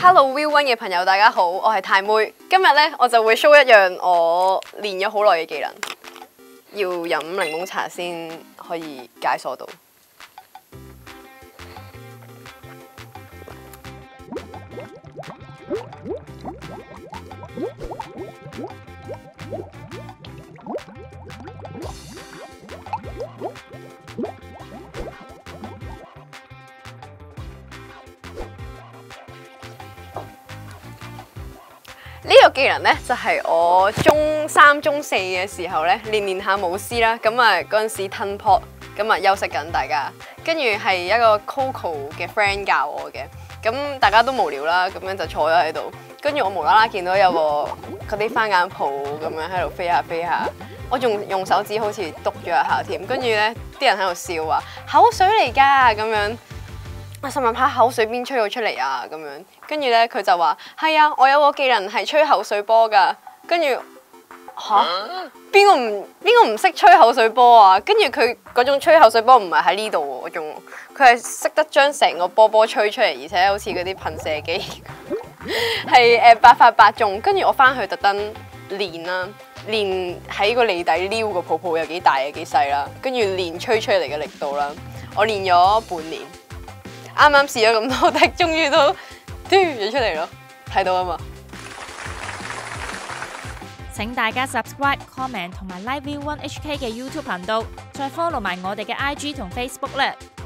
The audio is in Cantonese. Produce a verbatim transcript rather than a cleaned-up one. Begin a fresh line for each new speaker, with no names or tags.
Hello View One 嘅朋友，大家好，我係太妹。今日咧我就會 show 一樣我練咗好耐嘅技能，要飲檸檬茶先可以解鎖到。呢個技能咧就係我中三、中四嘅時候咧練練下舞獅啦，咁啊嗰陣時吞 pot， 咁啊休息緊大家，跟住係一個 Coco 嘅 friend 教我嘅，咁大家都無聊啦，咁樣就坐咗喺度，跟住我無啦啦見到有個嗰啲番梘泡咁樣喺度飛下飛下，我仲用手指好似篤咗一下添，跟住咧啲人喺度笑話口水嚟㗎咁樣。我心諗下口水邊吹到出嚟啊咁樣，跟住咧佢就話係啊，我有個技能係吹口水波㗎，跟住吓邊個唔邊個唔識吹口水波啊？跟住佢嗰種吹口水波唔係喺呢度喎，仲佢係識得將成個波波吹出嚟，而且好似嗰啲噴射機，係誒百發百中。跟住我翻去特登練啦，練喺個脷底撩個泡泡有幾大有幾細啦，跟住練吹出嚟嘅力度啦，我練咗半年。啱啱試咗咁多，但係終於都嘟咗出嚟咯，睇到啊嘛！
請大家 subscribe、comment 同埋 Like View One H K 嘅 YouTube 頻道，再 follow 埋我哋嘅 I G 同 Facebook 咧。